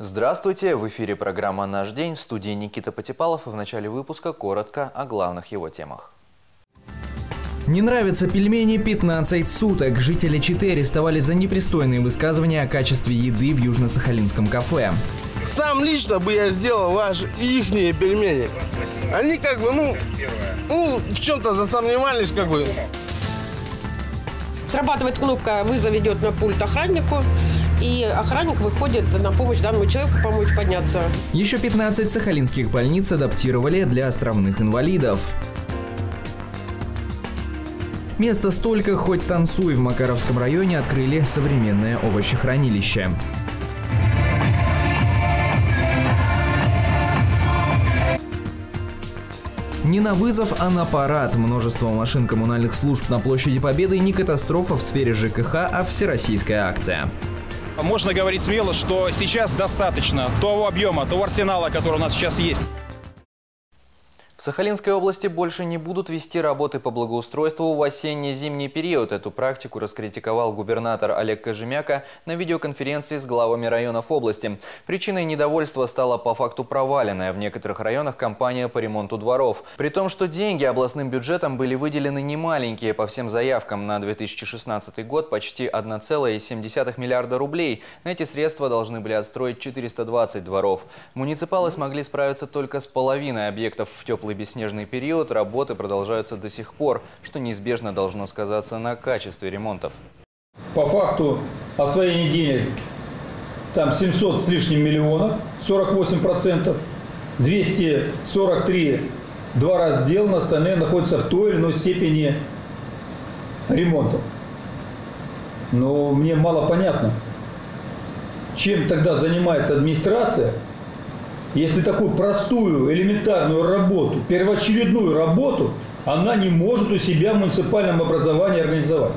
Здравствуйте! В эфире программа «Наш день», в студии Никита Потепалов, и в начале выпуска коротко о главных его темах. Не нравятся пельмени 15 суток. Жители Читы арестовали за непристойные высказывания о качестве еды в южно-сахалинском кафе. Сам лично бы я сделал ихние пельмени. Они в чем-то засомневались Срабатывает кнопка «Вызов» идет на пульт охраннику. И охранник выходит на помощь данному человеку, помочь подняться. Еще 15 сахалинских больниц адаптировали для островных инвалидов. Место столько, хоть танцуй. В Макаровском районе открыли современное овощехранилище. Не на вызов, а на парад. Множество машин коммунальных служб на площади Победы не катастрофа в сфере ЖКХ, а всероссийская акция. Можно говорить смело, что сейчас достаточно того объема, того арсенала, который у нас сейчас есть. В Сахалинской области больше не будут вести работы по благоустройству в осенне-зимний период. Эту практику раскритиковал губернатор Олег Кожемяка на видеоконференции с главами районов области. Причиной недовольства стала по факту проваленная в некоторых районах кампания по ремонту дворов. При том, что деньги областным бюджетом были выделены немаленькие по всем заявкам на 2016 год почти 1,7 миллиарда рублей. На эти средства должны были отстроить 420 дворов. Муниципалы смогли справиться только с половиной объектов в теплый бесснежный период. Работы продолжаются до сих пор, что неизбежно должно сказаться на качестве ремонтов. По факту освоения денег там 700 с лишним миллионов, 48%, 243 двора сделано, остальные находятся в той или иной степени ремонта. Но мне мало понятно, чем тогда занимается администрация, если такую простую, элементарную работу, первоочередную работу, она не может у себя в муниципальном образовании организовать.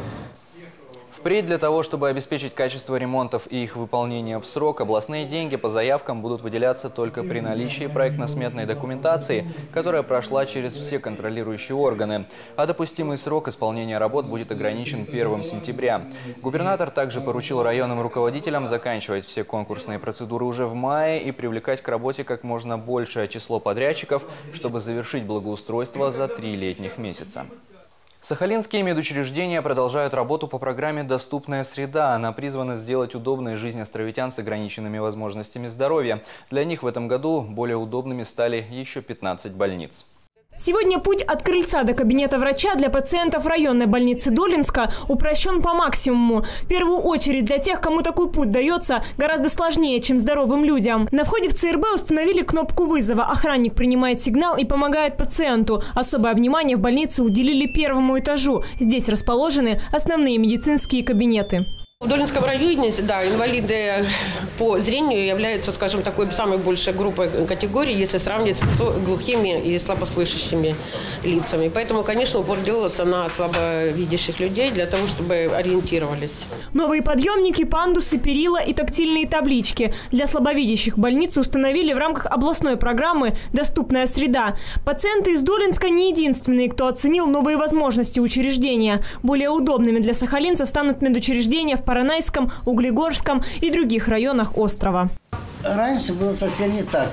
Впредь для того, чтобы обеспечить качество ремонтов и их выполнение в срок, областные деньги по заявкам будут выделяться только при наличии проектно-сметной документации, которая прошла через все контролирующие органы. А допустимый срок исполнения работ будет ограничен 1 сентября. Губернатор также поручил районным руководителям заканчивать все конкурсные процедуры уже в мае и привлекать к работе как можно большее число подрядчиков, чтобы завершить благоустройство за 3 летних месяца. Сахалинские медучреждения продолжают работу по программе «Доступная среда». Она призвана сделать удобной жизнь островитян с ограниченными возможностями здоровья. Для них в этом году более удобными стали еще 15 больниц. Сегодня путь от крыльца до кабинета врача для пациентов районной больницы Долинска упрощен по максимуму. В первую очередь для тех, кому такой путь дается гораздо сложнее, чем здоровым людям. На входе в ЦРБ установили кнопку вызова. Охранник принимает сигнал и помогает пациенту. Особое внимание в больнице уделили первому этажу. Здесь расположены основные медицинские кабинеты. В Долинском районе, инвалиды по зрению являются, скажем, такой самой большей группой категорий, если сравнивать с глухими и слабослышащими лицами. Поэтому, конечно, упор делается на слабовидящих людей для того, чтобы ориентировались. Новые подъемники, пандусы, перила и тактильные таблички для слабовидящих в больнице установили в рамках областной программы «Доступная среда». Пациенты из Долинска не единственные, кто оценил новые возможности учреждения. Более удобными для сахалинцев станут медучреждения в Поронайском, Углегорском и других районах острова. Раньше было совсем не так.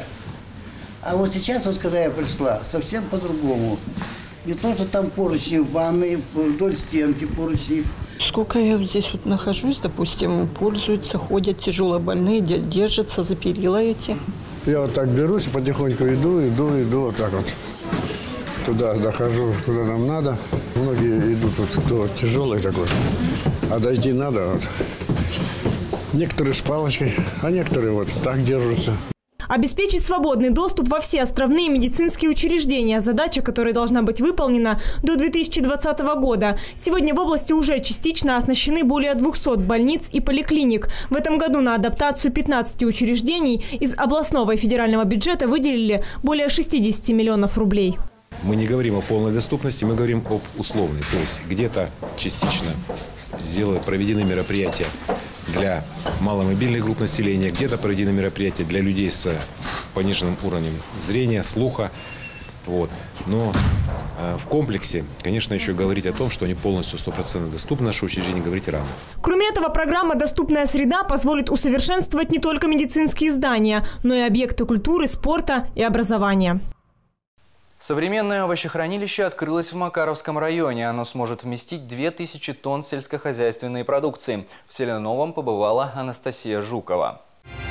А вот сейчас, когда я пришла, совсем по-другому. Не то, что там поручни в ванной, вдоль стенки поручни. Сколько я здесь нахожусь, допустим, пользуются, ходят тяжелобольные, держатся за перила эти. Я вот так берусь и потихоньку иду вот так вот. Туда дохожу, куда нам надо. Многие идут вот, кто тяжелый такой, а дойти надо. Вот. Некоторые с палочкой, а некоторые вот так держатся. Обеспечить свободный доступ во все островные медицинские учреждения – задача, которая должна быть выполнена до 2020 года. Сегодня в области уже частично оснащены более 200 больниц и поликлиник. В этом году на адаптацию 15 учреждений из областного и федерального бюджета выделили более 60 миллионов рублей. Мы не говорим о полной доступности, мы говорим об условной. То есть где-то частично проведены мероприятия для маломобильных групп населения, где-то проведены мероприятия для людей с пониженным уровнем зрения, слуха. Вот. Но в комплексе, конечно, еще говорить о том, что они полностью 100% доступны, наше учреждение, говорить рано. Кроме этого, программа «Доступная среда» позволит усовершенствовать не только медицинские здания, но и объекты культуры, спорта и образования. Современное овощехранилище открылось в Макаровском районе. Оно сможет вместить 2000 тонн сельскохозяйственной продукции. В селе Новом побывала Анастасия Жукова.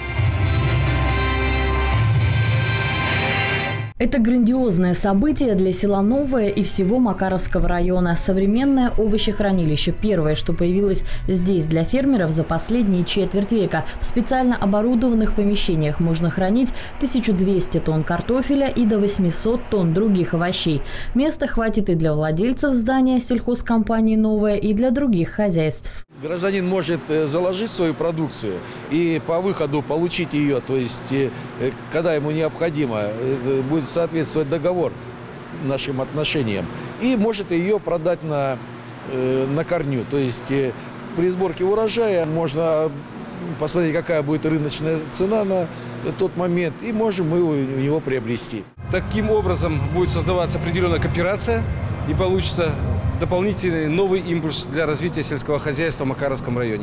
Это грандиозное событие для села Новое и всего Макаровского района. Современное овощехранилище. Первое, что появилось здесь для фермеров за последние четверть века. В специально оборудованных помещениях можно хранить 1200 тонн картофеля и до 800 тонн других овощей. Места хватит и для владельцев здания сельхозкомпании «Новое», и для других хозяйств. Гражданин может заложить свою продукцию и по выходу получить ее, то есть когда ему необходимо, будет соответствовать договор нашим отношениям, и может ее продать на корню. То есть при сборке урожая можно посмотреть, какая будет рыночная цена на тот момент, и можем мы у него приобрести. Таким образом будет создаваться определенная кооперация, и получится дополнительный новый импульс для развития сельского хозяйства в Макаровском районе.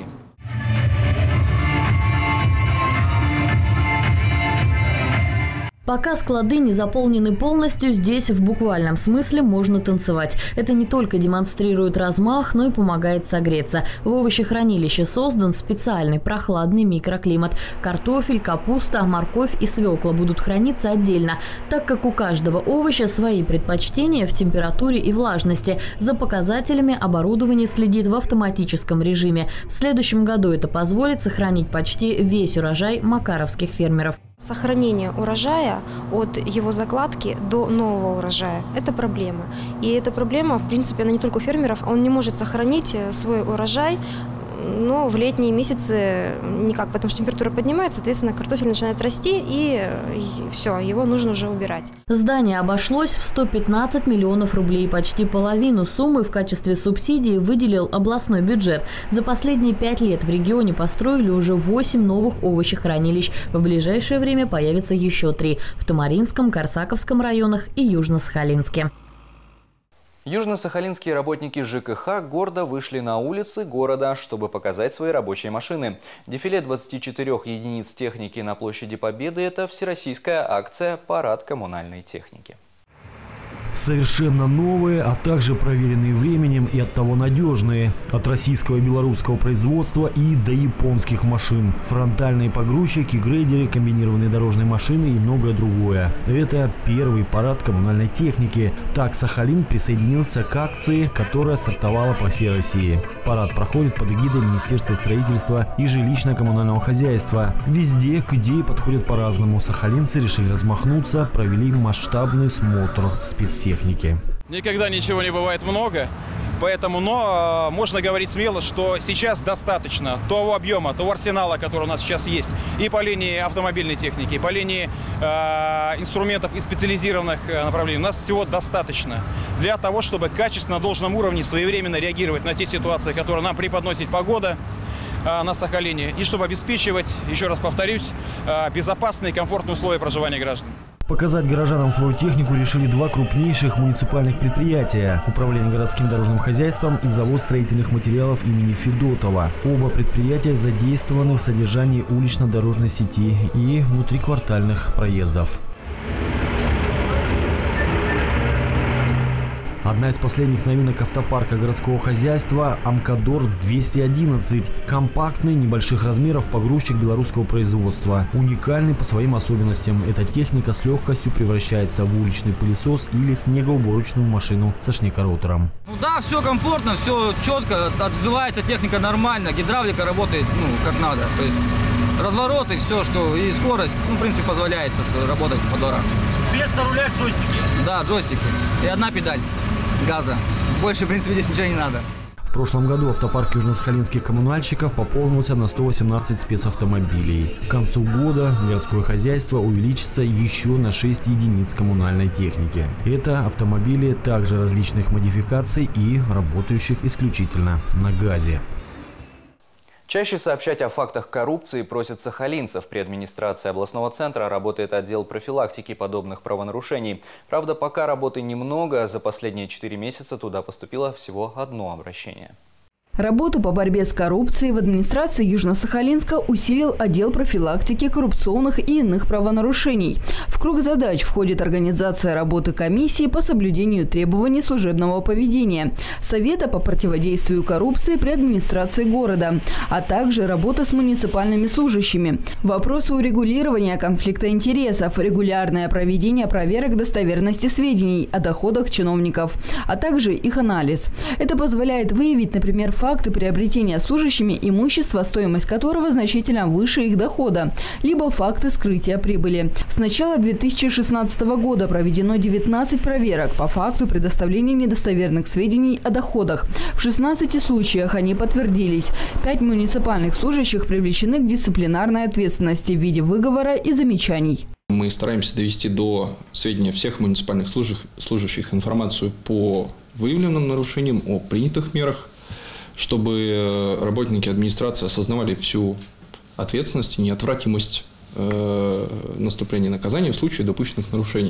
Пока склады не заполнены полностью, здесь в буквальном смысле можно танцевать. Это не только демонстрирует размах, но и помогает согреться. В овощехранилище создан специальный прохладный микроклимат. Картофель, капуста, морковь и свекла будут храниться отдельно, так как у каждого овоща свои предпочтения в температуре и влажности. За показателями оборудование следит в автоматическом режиме. В следующем году это позволит сохранить почти весь урожай макаровских фермеров. Сохранение урожая от его закладки до нового урожая – это проблема. И эта проблема, в принципе, она не только у фермеров. Он не может сохранить свой урожай, но в летние месяцы никак, потому что температура поднимается, соответственно, картофель начинает расти, и все, его нужно уже убирать. Здание обошлось в 115 миллионов рублей. Почти половину суммы в качестве субсидии выделил областной бюджет. За последние 5 лет в регионе построили уже 8 новых овощехранилищ. В ближайшее время появится еще 3 – в Тамаринском, Корсаковском районах и Южно-Сахалинске. Южно-сахалинские работники ЖКХ гордо вышли на улицы города, чтобы показать свои рабочие машины. Дефиле 24 единиц техники на площади Победы – это всероссийская акция «Парад коммунальной техники». Совершенно новые, а также проверенные временем и оттого надежные. От российского и белорусского производства и до японских машин. Фронтальные погрузчики, грейдеры, комбинированные дорожные машины и многое другое. Это первый парад коммунальной техники. Так Сахалин присоединился к акции, которая стартовала по всей России. Парад проходит под эгидой Министерства строительства и жилищно-коммунального хозяйства. Везде к идее подходят по-разному. Сахалинцы решили размахнуться, провели масштабный смотр спецтехники. Никогда ничего не бывает много, поэтому, но можно говорить смело, что сейчас достаточно того объема, того арсенала, который у нас сейчас есть, и по линии автомобильной техники, и по линии инструментов и специализированных направлений. У нас всего достаточно для того, чтобы качественно, на должном уровне, своевременно реагировать на те ситуации, которые нам преподносит погода на Сахалине, и чтобы обеспечивать, еще раз повторюсь, безопасные и комфортные условия проживания граждан. Показать горожанам свою технику решили 2 крупнейших муниципальных предприятия – Управление городским дорожным хозяйством и Завод строительных материалов имени Федотова. Оба предприятия задействованы в содержании улично-дорожной сети и внутриквартальных проездов. Одна из последних новинок автопарка городского хозяйства – Амкадор 211. Компактный, небольших размеров погрузчик белорусского производства. Уникальный по своим особенностям. Эта техника с легкостью превращается в уличный пылесос или снегоуборочную машину со шнекоротором. Ну да, все комфортно, все четко, отзывается техника нормально, гидравлика работает, как надо. То есть развороты, все, что и скорость, в принципе, позволяет, что работать ходора. Вместо руля джойстики? Да, джойстики. И одна педаль газа. Больше, в принципе, здесь ничего не надо. В прошлом году автопарк южносахалинских коммунальщиков пополнился на 118 спецавтомобилей. К концу года городское хозяйство увеличится еще на 6 единиц коммунальной техники. Это автомобили также различных модификаций и работающих исключительно на газе. Чаще сообщать о фактах коррупции просят сахалинцев. При администрации областного центра работает отдел профилактики подобных правонарушений. Правда, пока работы немного, за последние 4 месяца туда поступило всего одно обращение. Работу по борьбе с коррупцией в администрации Южно-Сахалинска усилил отдел профилактики коррупционных и иных правонарушений. В круг задач входит организация работы комиссии по соблюдению требований служебного поведения, Совета по противодействию коррупции при администрации города, а также работа с муниципальными служащими, вопросы урегулирования конфликта интересов, регулярное проведение проверок достоверности сведений о доходах чиновников, а также их анализ. Это позволяет выявить, например, факты приобретения служащими имущества, стоимость которого значительно выше их дохода, либо факты скрытия прибыли. С начала 2016 года проведено 19 проверок по факту предоставления недостоверных сведений о доходах. В 16 случаях они подтвердились. 5 муниципальных служащих привлечены к дисциплинарной ответственности в виде выговора и замечаний. Мы стараемся довести до сведения всех муниципальных служащих информацию по выявленным нарушениям, о принятых мерах, чтобы работники администрации осознавали всю ответственность и неотвратимость наступления наказания в случае допущенных нарушений.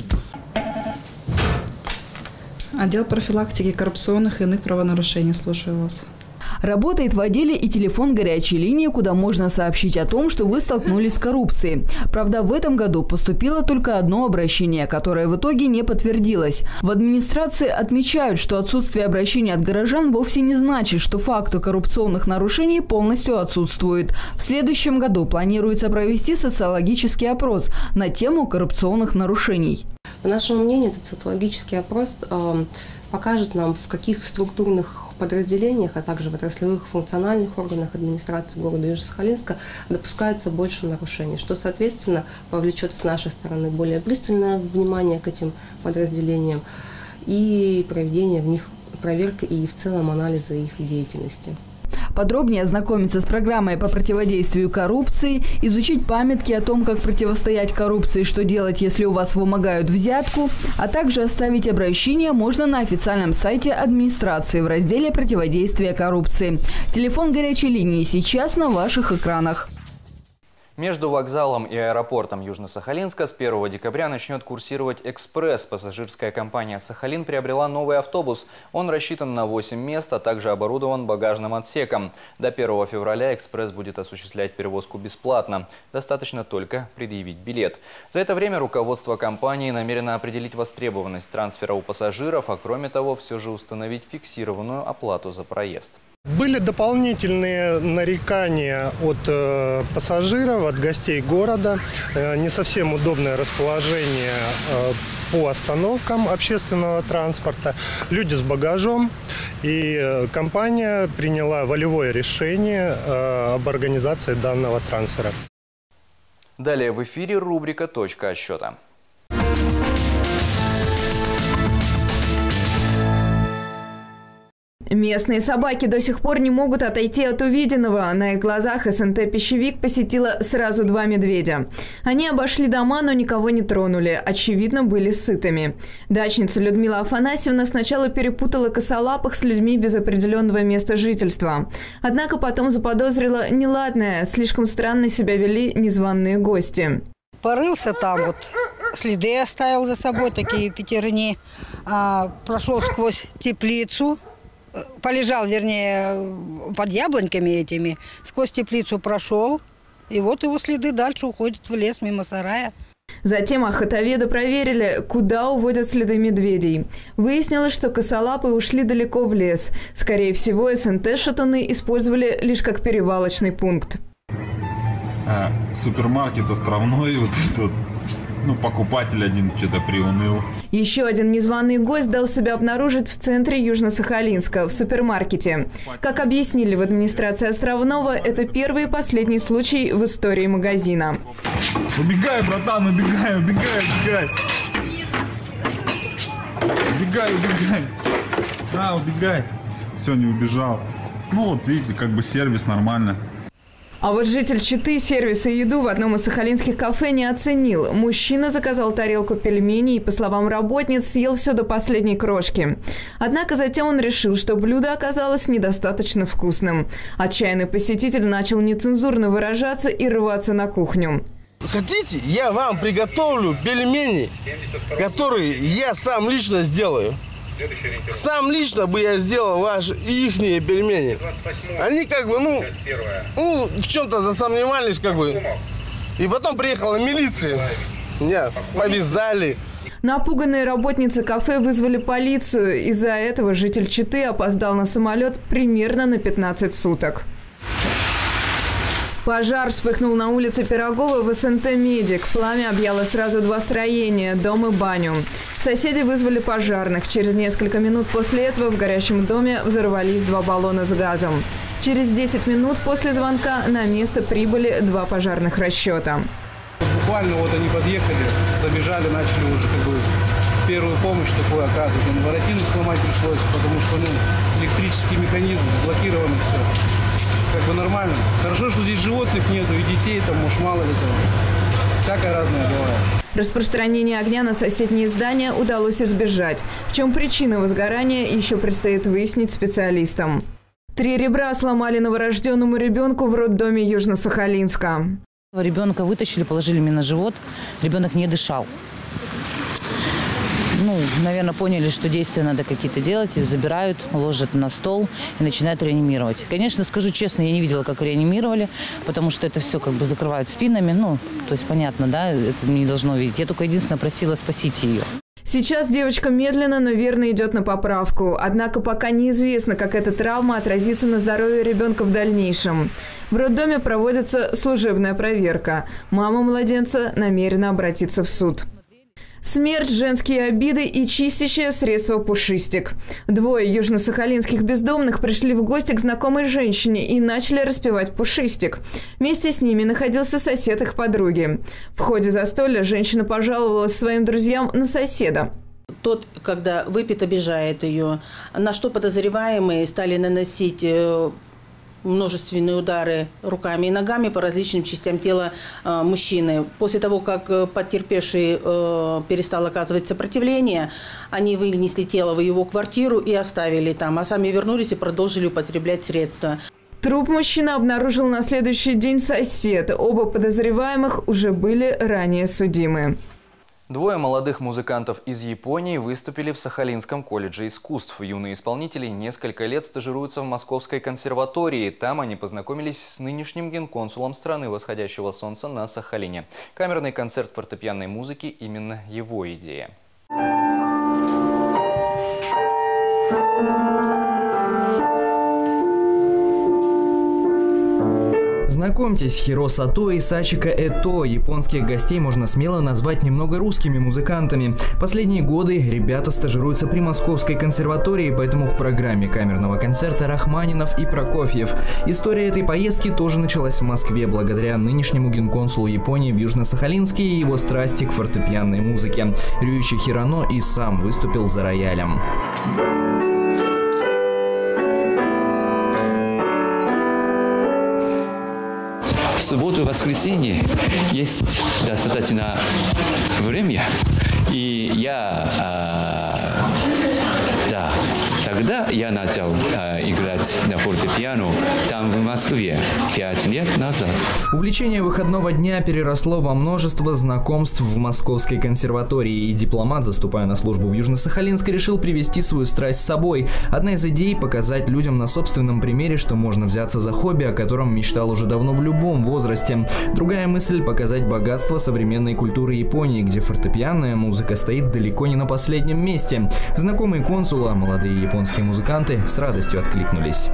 Отдел профилактики коррупционных и иных правонарушений. Слушаю вас. Работает в отделе и телефон горячей линии, куда можно сообщить о том, что вы столкнулись с коррупцией. Правда, в этом году поступило только одно обращение, которое в итоге не подтвердилось. В администрации отмечают, что отсутствие обращений от горожан вовсе не значит, что факты коррупционных нарушений полностью отсутствуют. В следующем году планируется провести социологический опрос на тему коррупционных нарушений. По нашему мнению, этот социологический опрос покажет нам, в каких структурных подразделениях, а также в отраслевых функциональных органах администрации города Южно-Сахалинска допускается больше нарушений, что, соответственно, повлечет с нашей стороны более пристальное внимание к этим подразделениям и проведение в них проверки и в целом анализа их деятельности. Подробнее ознакомиться с программой по противодействию коррупции, изучить памятки о том, как противостоять коррупции, что делать, если у вас вымогают взятку, а также оставить обращение можно на официальном сайте администрации в разделе «Противодействие коррупции». Телефон горячей линии сейчас на ваших экранах. Между вокзалом и аэропортом Южно-Сахалинска с 1 декабря начнет курсировать «Экспресс». Пассажирская компания «Сахалин» приобрела новый автобус. Он рассчитан на 8 мест, а также оборудован багажным отсеком. До 1 февраля «Экспресс» будет осуществлять перевозку бесплатно. Достаточно только предъявить билет. За это время руководство компании намерено определить востребованность трансфера у пассажиров, а кроме того, все же установить фиксированную оплату за проезд. Были дополнительные нарекания от пассажиров, от гостей города. Не совсем удобное расположение по остановкам общественного транспорта. Люди с багажом. И компания приняла волевое решение об организации данного трансфера. Далее в эфире рубрика «Точка отсчета». Местные собаки до сих пор не могут отойти от увиденного. На их глазах СНТ «Пищевик» посетила сразу 2 медведя. Они обошли дома, но никого не тронули. Очевидно, были сытыми. Дачница Людмила Афанасьевна сначала перепутала косолапых с людьми без определенного места жительства. Однако потом заподозрила неладное. Слишком странно себя вели незваные гости. Порылся там, вот следы оставил за собой, такие пятерни. Прошел сквозь теплицу. Полежал, вернее, под яблоньками этими, сквозь теплицу прошел, и вот его следы дальше уходят в лес мимо сарая. Затем охотоведы проверили, куда уводят следы медведей. Выяснилось, что косолапые ушли далеко в лес. Скорее всего, СНТ-шатуны использовали лишь как перевалочный пункт. Супермаркет островной, вот тут. Покупатель один что-то приуныл. Еще один незваный гость дал себя обнаружить в центре Южно-Сахалинска, в супермаркете. Как объяснили в администрации Островного, это первый и последний случай в истории магазина. Убегай, братан, убегай, убегай, убегай. Убегай, убегай. Да, убегай. Все, не убежал. Ну вот, видите, как бы сервис нормально. А вот житель Читы сервис и еду в одном из сахалинских кафе не оценил. Мужчина заказал тарелку пельменей и, по словам работниц, съел все до последней крошки. Однако затем он решил, что блюдо оказалось недостаточно вкусным. Отчаянный посетитель начал нецензурно выражаться и рваться на кухню. Хотите, я вам приготовлю пельмени, которые я сам лично сделаю. Сам лично бы я сделал ихние пельмени. Они как бы, в чем-то засомневались, как бы. И потом приехала милиция. Меня повязали. Напуганные работницы кафе вызвали полицию. Из-за этого житель Читы опоздал на самолет примерно на 15 суток. Пожар вспыхнул на улице Пирогова в СНТ «Медик». Пламя объяло сразу 2 строения – дом и баню. Соседи вызвали пожарных. Через несколько минут после этого в горящем доме взорвались 2 баллона с газом. Через 10 минут после звонка на место прибыли 2 пожарных расчета. Буквально вот они подъехали, забежали, начали уже как бы первую помощь такую оказывать. Воротину сломать пришлось, потому что электрический механизм блокирован и все. Как бы нормально. Хорошо, что здесь животных нету и детей, там, может, мало ли там. Всякое разное бывает. Распространение огня на соседние здания удалось избежать. В чем причина возгорания, еще предстоит выяснить специалистам. 3 ребра сломали новорожденному ребенку в роддоме Южно-Сахалинска. Ребенка вытащили, положили мне на живот. Ребенок не дышал. Наверное, поняли, что действия надо какие-то делать, ее забирают, ложат на стол и начинают реанимировать. Конечно, скажу честно, я не видела, как реанимировали, потому что это все как бы закрывают спинами. То есть понятно, да, это не должно видеть. Я только единственное просила, спасите ее. Сейчас девочка медленно, но верно идет на поправку. Однако пока неизвестно, как эта травма отразится на здоровье ребенка в дальнейшем. В роддоме проводится служебная проверка. Мама младенца намерена обратиться в суд. Смерть, женские обиды и чистящее средство «Пушистик». 2 южно-сахалинских бездомных пришли в гости к знакомой женщине и начали распевать «Пушистик». Вместе с ними находился сосед их подруги. В ходе застолья женщина пожаловалась своим друзьям на соседа. Тот, когда выпит, обижает ее, на что подозреваемые стали наносить множественные удары руками и ногами по различным частям тела мужчины. После того, как потерпевший перестал оказывать сопротивление, они вынесли тело в его квартиру и оставили там, а сами вернулись и продолжили употреблять средства. Труп мужчины обнаружил на следующий день сосед. Оба подозреваемых уже были ранее судимы. 2 молодых музыкантов из Японии выступили в Сахалинском колледже искусств. Юные исполнители несколько лет стажируются в Московской консерватории. Там они познакомились с нынешним генконсулом страны восходящего солнца на Сахалине. Камерный концерт фортепианной музыки – именно его идея. Знакомьтесь, Хиро Сато и Сачика Это. Японских гостей можно смело назвать немного русскими музыкантами. Последние годы ребята стажируются при Московской консерватории, поэтому в программе камерного концерта Рахманинов и Прокофьев. История этой поездки тоже началась в Москве благодаря нынешнему генконсулу Японии в Южно-Сахалинске и его страсти к фортепианной музыке. Рюичи Хирано и сам выступил за роялем. В субботу и воскресенье есть достаточно время, и тогда я начал играть на фортепиано там, в Москве, 5 лет назад. Увлечение выходного дня переросло во множество знакомств в Московской консерватории, и дипломат, заступая на службу в Южно-Сахалинск, решил привести свою страсть с собой. Одна из идей – показать людям на собственном примере, что можно взяться за хобби, о котором мечтал уже давно в любом возрасте. Другая мысль – показать богатство современной культуры Японии, где фортепианная музыка стоит далеко не на последнем месте. Знакомые консула, молодые японские музыканты, с радостью откликнулись.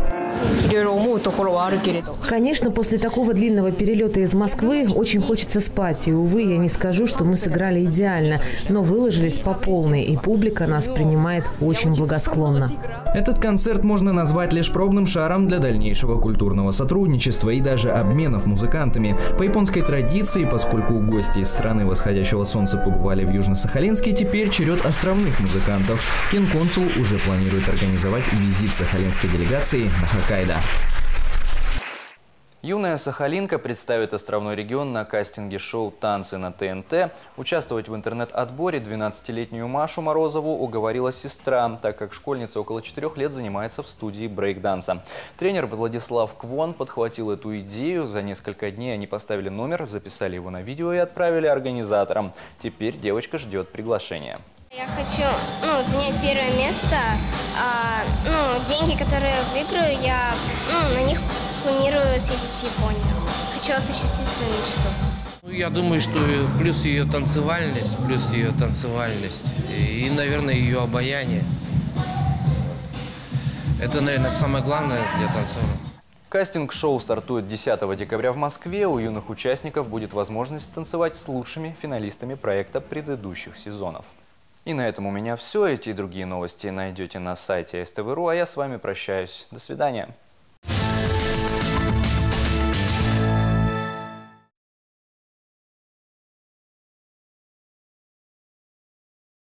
Конечно, после такого длинного перелета из Москвы очень хочется спать. И, увы, я не скажу, что мы сыграли идеально, но выложились по полной, и публика нас принимает очень благосклонно. Этот концерт можно назвать лишь пробным шаром для дальнейшего культурного сотрудничества и даже обменов музыкантами. По японской традиции, поскольку гости из страны восходящего солнца побывали в Южно-Сахалинске, теперь черед островных музыкантов. Генконсул уже планирует организовать визит сахалинской делегации на Хоккайдо. Юная сахалинка представит островной регион на кастинге-шоу «Танцы на ТНТ». Участвовать в интернет-отборе 12-летнюю Машу Морозову уговорила сестра, так как школьница около 4 лет занимается в студии брейк-данса. Тренер Владислав Квон подхватил эту идею. За несколько дней они поставили номер, записали его на видео и отправили организаторам. Теперь девочка ждет приглашения. Я хочу занять первое место. Деньги, которые выиграю, я на них планирую съездить в Японию. Хочу осуществить свою мечту. Я думаю, что плюс ее танцевальность, и, наверное, ее обаяние. Это, наверное, самое главное для танцора. Кастинг-шоу стартует 10 декабря в Москве. У юных участников будет возможность танцевать с лучшими финалистами проекта предыдущих сезонов. И на этом у меня все. Эти и другие новости найдете на сайте СТВ.ру. А я с вами прощаюсь. До свидания.